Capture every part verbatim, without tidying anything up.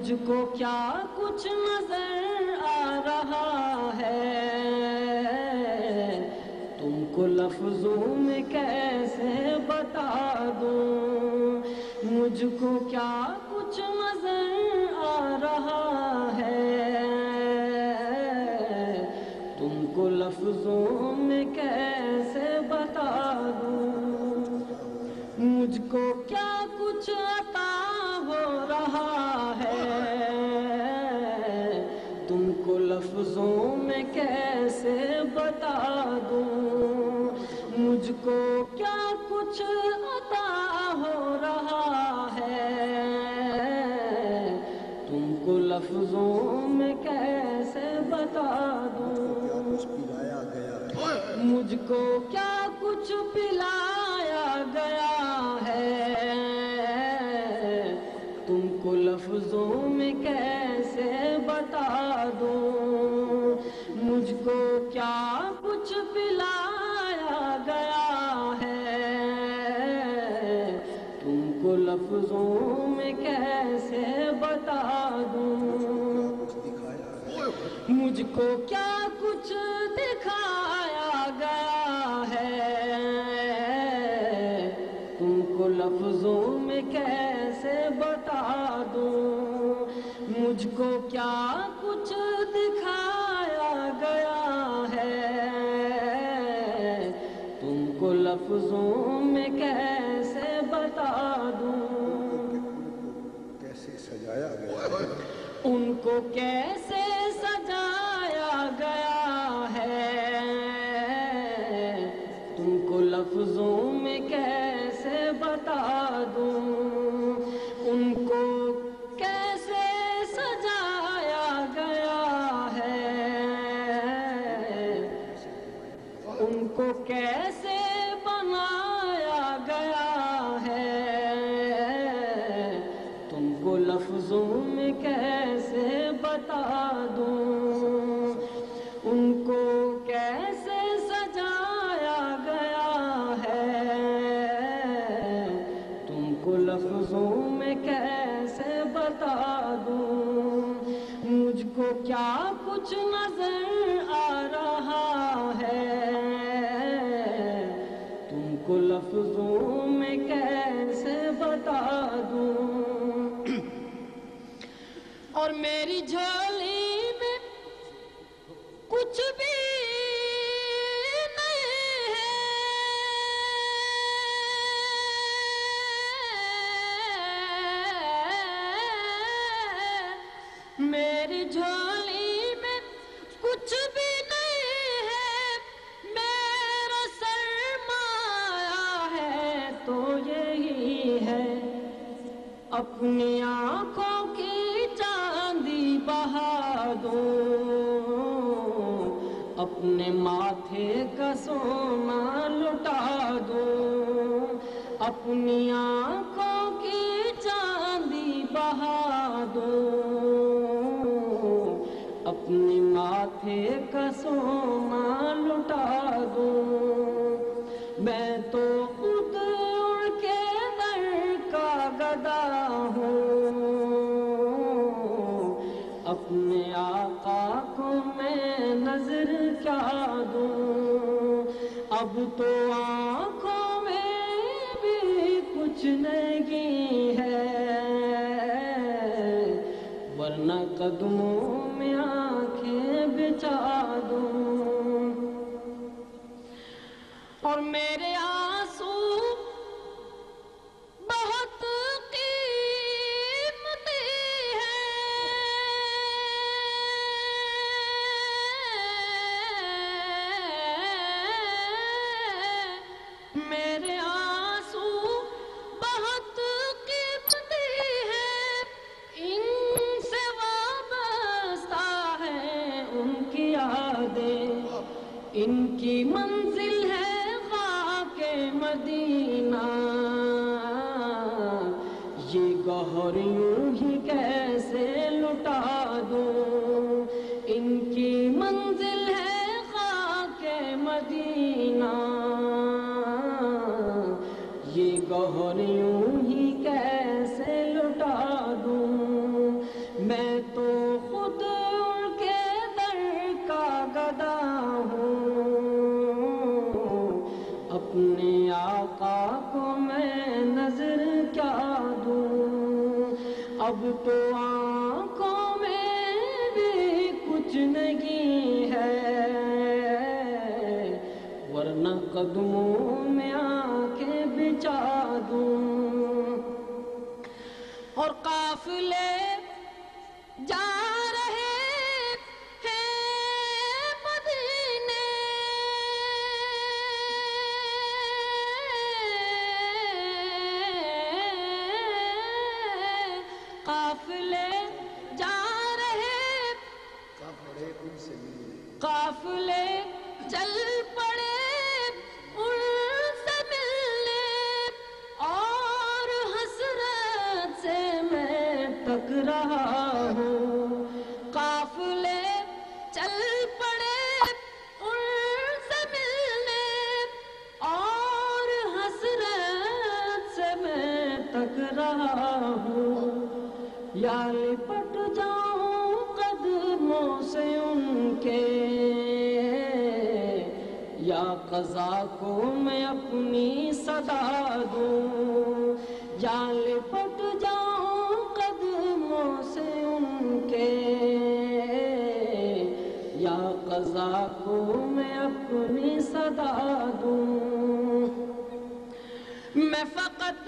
مجھ کو کیا کچھ نظر آ رہا ہے، تم کو لفظوں میں کیسے بتا دوں، مجھ کو کیا کچھ نظر آ رہا ہے، تم کو لفظوں میں کیسے بتا دوں، مجھ کو کیا کچھ عطا ہو رہا ہے، تم کو لفظوں میں کیسے بتا دوں، مجھ کو کیا کچھ عطا ہو رہا ہے، تم کو لفظوں میں کیسے بتا دوں، مجھ کو کیا کچھ پلایا گیا ہے، تم کو لفظوں میں کیسے بتا دوں، مجھ کو کیا کچھ پلایا گیا ہے، تم کو لفظوں میں کیسے بتا دوں، مجھ کو کیا کچھ دکھایا گیا ہے، تم کو لفظوں میں کیسے بتا دوں، مجھ کو کیا کچھ دکھایا گیا ہے، تم کو لفظوں میں کیسے بتا دوں، کیسے سجایا گیا، ان کو کیسے سجایا گیا ہے، تم کو لفظوں میں کیسے بتا دوں، ان کو کیسے سجایا گیا ہے، ان کو کیسے بنایا گیا ہے، تم کو لفظوں میں کیسے بتا دوں، ان کو کیسے سجایا گیا ہے، تم کو لفظوں میں کیسے بتا دوں، مجھ کو کیا کچھ نظر آ رہا ہے، تم کو لفظوں میں کیسے بتا دوں، اور میری جھولی میں کچھ بھی نہیں ہے، میری جھولی میں کچھ بھی نہیں ہے، میرا سرمایہ ہے تو یہی ہے، اپنی آنکھوں کی چاندی بہا دوں، اپنے ماتھے کا سونا لٹا دوں، اپنی آنکھوں کی چاندی بہا دوں، اپنے ماتھے کا سونا لٹا دوں، میں تو خود اڑ کے در کا گدا ہوں، اپنے آقا کو میں نظر کیا دوں، اب تو آنکھوں میں بھی کچھ نہیں ہے، ورنہ قدموں میں آنکھیں بچھا دوں، اور میرے آنسو بہت قیمتی ہیں، میرے آنسو بہت قیمتی ہیں، ان سے وابستہ ہے ان کی یادیں، ان کی منزل ہے مدینہ، یہ گوہر یوں ہی کیسے لٹا دوں، ان کی منزل ہے خاک مدینہ، یہ گوہر یوں ہی کیسے لٹا دوں، تو خود ان کے در کا گدا ہوں، اپنے آقا کو میں نظر کیا دوں، اب تو آنکھوں میں بھی کچھ نہیں ہے، ورنہ قدموں میں آنکھیں بچھا دوں۔ اور قافلے جا رہے ہیں مدینے، قافلے جا رہے، قافلے چل پڑے ان سے ملنے، اور حسرت سے میں تک رہا ہوں، قافلے چل پڑے ان سے ملنے، اور حسرت سے میں تک رہا ہوں، یا لپٹ جاؤں قدموں سے ان کے، یا قضا کو میں اپنی صدا دوں، یا لپٹ جاؤں قدموں سے ان کے، یا قضا کو میں اپنی صدا دوں۔ میں فقط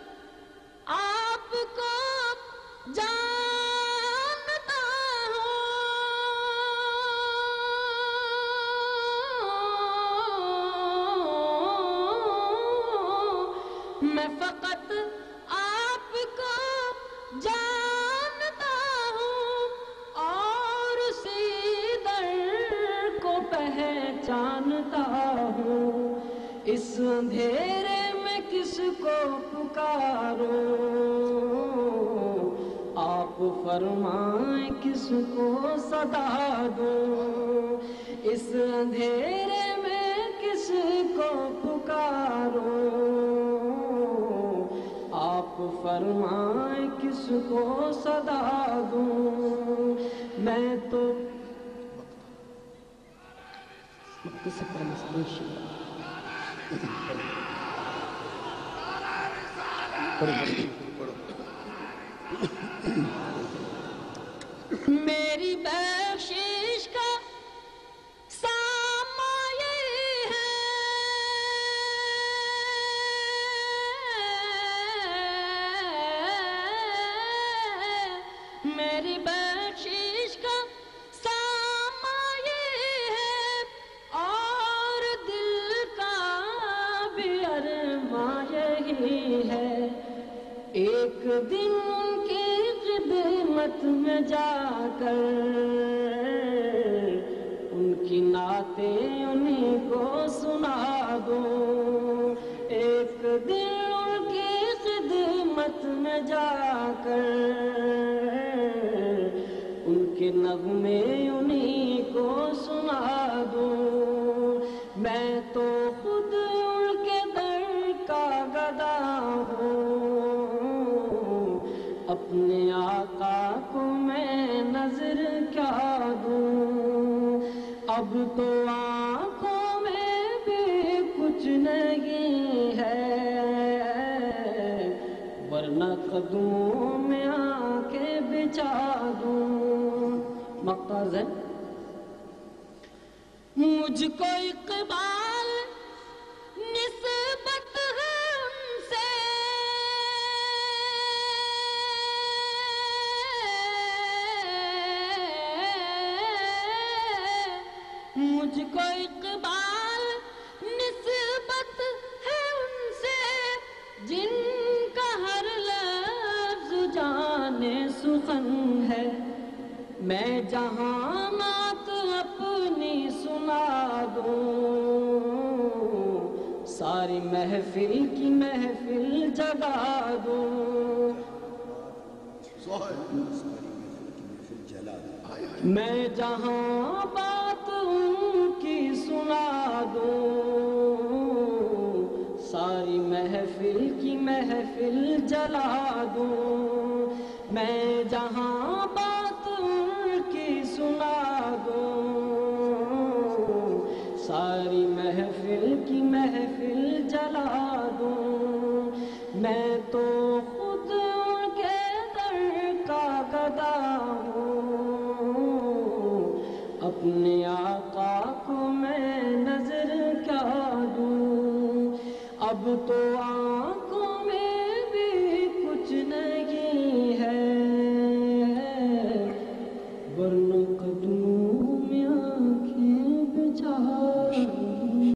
آپ کو جانتا ہوں، میں فقط آپ کو جانتا ہوں، اور اسی در کو پہچانتا ہوں، اس اندھیرے میں کس کو پکاروں، آپ فرمائیں کس کو صدا دوں، اس اندھیرے میں کس کو پکاروں، آپ فرمائیں کس کو صدا دوں۔ میں تو میری بخشش کا سامہ یہی ہے، میری بخشش کا سامہ یہی ہے، اور دل کا بھی ارماں یہی ہے، ایک دن کی خدمت میں جا کر ان کی نعتیں انہیں کو سنا دوں، ایک دن ان کی خدمت میں جا کر ان کے نغمے انہیں کو سنا دوں، میں تو خود ان کے در کا گدا ہوں، اپنے آقا کو میں نظر کیا دوں، اب تو آنکھوں میں بھی کچھ نہیں ہے، ورنہ قدموں میں آنکھیں بچھا دوں۔ مقطع ہے، مجھ کو اقبال نسبت ہے ان سے، مجھ کو اقبال نسبت ہے ان سے، جن کا ہر لفظ جانے سخن ہے، میں جہاں نعت اپنی سنا دوں، ساری محفل کی محفل جگا دوں، میں جہاں بات ان کی سنا دوں، ساری محفل کی محفل جلا دوں، میں جہاں بات تو خود ان کے در کا گدا ہوں، اپنے آقا کو میں نظر کیا دوں، اب تو آنکھوں